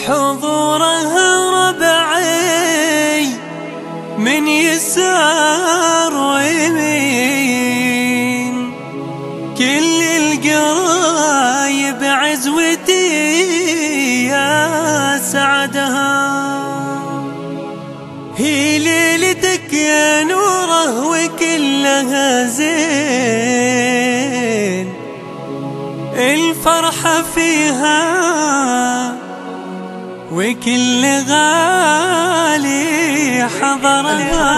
حضورها ربعي من يسار ويمين، كل القرايب عزوتي يا سعدها. هي ليلتك يا نوره وكلها زين، الفرحة فيها وكل غالي حضرها.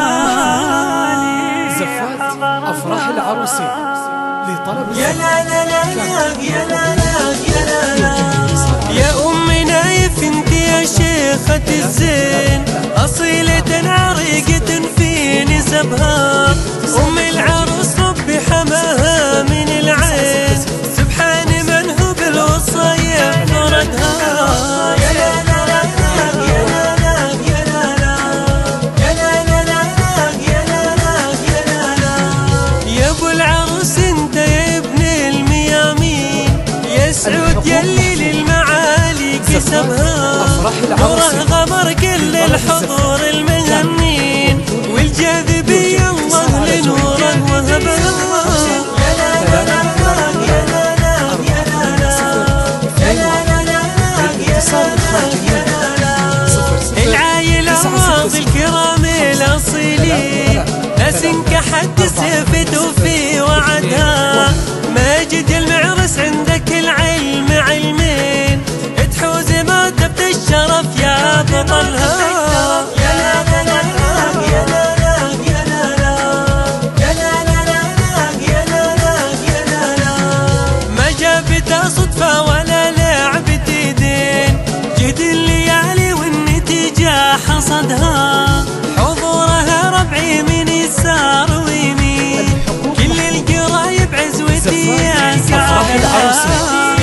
زفات أفراح العروسين لطلب يا لا لا لا يا لا لا يا لا لا يا أم نايف انت يا شيخة الزين، أصيلة عريقة في نسبها، أم العروس ربي حماها من العين، سبحان من هو بالوصايا فردها. يا لا لا لا يا لا لا يا لا لا يا لا لا لا يا لا لا يا لا لا يا أبو العروس انت يا ابن الميامين، يا سعود يلي للمعالي كسبها، نوره غمر كل الحضور المهنين، والجاذبية الله لنوره وهبها. يا لا لا لا يا لا لا يا لا لا يا لا لا يا لا لا العايلة أراضي الكرام الأصيلين، ناس انكحت سيفته في وعدها، ماجد المعرس عندك العلم علمين، تحوز مرتبة الشرف يا بطلها. يا لا لا لا يا لا لا يا لا لا يا لا لا يا لا لا يا لا لا ما جابتها صدفة ولا لعبة ايدين، جهد الليالي والنتيجة حصدها، حضورها ربعي من يسار ويمين، كل القرايب عزوتي يا سعدها.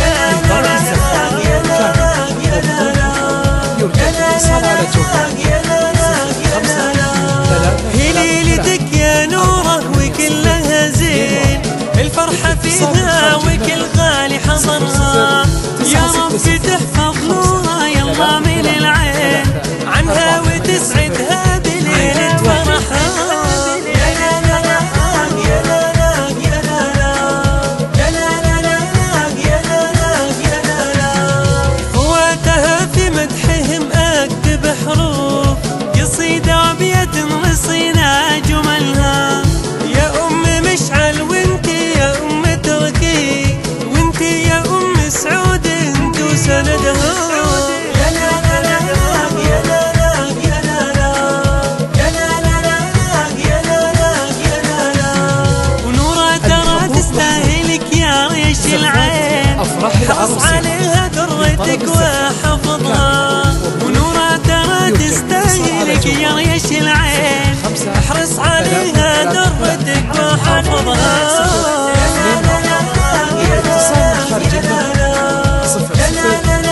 هي ليلتك يا نوره وكلها زين، الفرحة فيها وكل غالي حضرها، يا رب تحفظ نورها يلا من العين، عنها وتسعدها بليلة فرحها. يا لا لا لا يا لا لا يا لا لا يا لا لا يا لا لا يا لا لا خواتها في مدحهم اكتب حروف، قصيدة وابيات رصينا جملها، يا ام مشعل وانت يا ام تركي، وانت يا ام سعود انت سندها. يا لا لا لا يا لا لا يا لا لا يا لا لا يا لا لا يا لا لا ونورا ترى تستاهلك يا ريش العين، حرص عليها درتك وحفظها، ونورا ترى تستاهلك يا ريش العين، احرص عليها درتك وحفظها. يا لا لا لا يا لا لا يا لا لا يا لا لا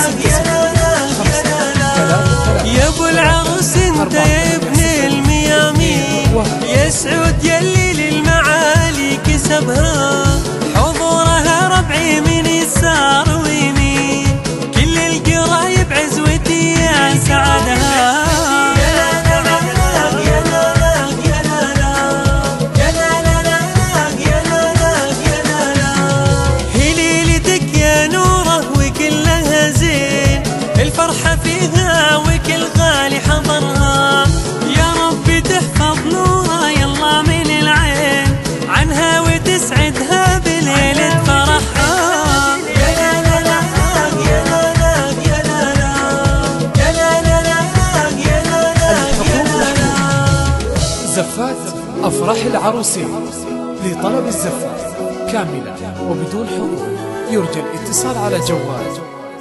يا ابو العروس انت يا ابن الميامين، يا سعود يلي للمعالي كسبها، حضورها ربعي من يسار ويمين، كل القرايب عزوتي يا سعدها. يا لا لا يا لا لا يا لا لا يا لا لا يا لا لا يا لا لا هي ليلتك يا نوره وكلها زين، الفرحة فيها وكل غالي حضرها، يا رب تحفظ نورها يلا من العين، عنها وتسعدها بليلة فرحها. يا لا لا يا لا لا يا لا لا يا لا لا يا لا لا. زفات أفراح العروسين لطلب الزفات كاملة وبدون حضور، يرجى الاتصال على جوال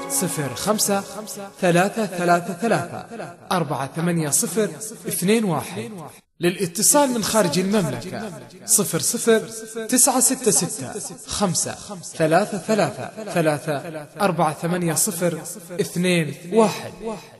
05-333-480-21. للاتصال من خارج المملكة 00-966-5-333-480-21.